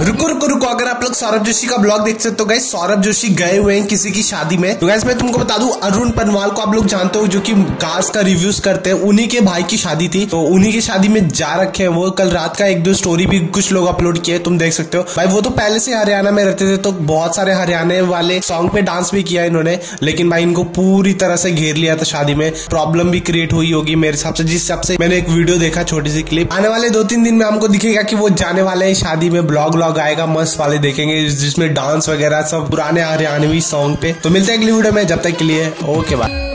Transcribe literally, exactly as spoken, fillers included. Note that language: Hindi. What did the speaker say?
रुको रुको रुको अगर आप लोग सौरभ जोशी का ब्लॉग देख सकते हो गाइस, सौरभ जोशी गए हुए हैं किसी की शादी में। तो गाइस मैं तुमको बता दूं, अरुण पनवाल को आप लोग जानते हो, जो कि कार्स का रिव्यूज करते हैं, उन्हीं के भाई की शादी थी, तो उन्हीं की शादी में जा रखे हैं वो। कल रात का एक दो स्टोरी भी कुछ लोग अपलोड किए, तुम देख सकते हो भाई। वो तो पहले से हरियाणा में रहते थे, तो बहुत सारे हरियाणा वाले सॉन्ग पे डांस भी किया इन्होंने, लेकिन भाई इनको पूरी तरह से घेर लिया था शादी में। प्रॉब्लम भी क्रिएट हुई होगी मेरे हिसाब से, जिस हिसाब से मैंने एक वीडियो देखा, छोटी सी क्लिप। आने वाले दो तीन दिन में हमको दिखेगा कि वो जाने वाले हैं शादी में, ब्लॉग व्लॉग आएगा मस्त वाले देखेंगे, जिसमें डांस वगैरह सब पुराने हरियाणवी सॉन्ग पे। तो मिलते हैं अगली वीडियो में, जब तक के लिए ओके बाय।